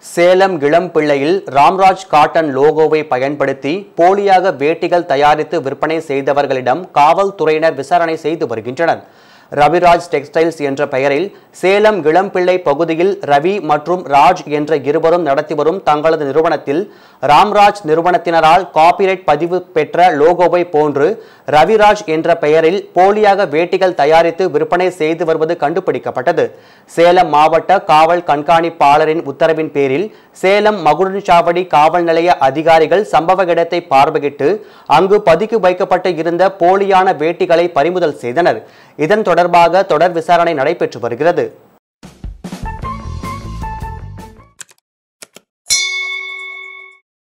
சேலம் இளம்பிள்ளையில் ராம்ராஜ் காட்டன் லோகோவை பயன்படுத்தி போலியாக வேட்டிகள் தயாரித்து விற்பனை செய்தவர்களிடம் காவல்துறையினர் விசாரணை செய்து வருகின்றனர். ரவிராஜ் டெக்ஸ்டைல்ஸ் என்ற பெயரில் சேலம் இளம்பிள்ளை பகுதியில் ரவி மற்றும் ராஜ் என்ற இருவரும் நடத்தி வரும் தங்களது நிறுவனத்தில் ராம்ராஜ் நிறுவனத்தினரால் காப்பிரைட் பதிவு பெற்ற லோகோவை போன்று ரவிராஜ் என்ற பெயரில் போலியாக வேட்டிகள் தயாரித்து விற்பனை செய்து வருவது கண்டுபிடிக்கப்பட்டது. சேலம் மாவட்ட காவல் கண்காணிப்பாளரின் உத்தரவின் பேரில் சேலம் மகுடஞ்சாவடி காவல் நிலைய அதிகாரிகள் சம்பவ இடத்தை பார்வையிட்டு அங்கு பதுக்கி வைக்கப்பட்டு இருந்த போலியான வேட்டிகளை பறிமுதல் செய்தனர். இதன் தொடர்பாக தொடர் விசாரணை நடைபெற்று வருகிறது.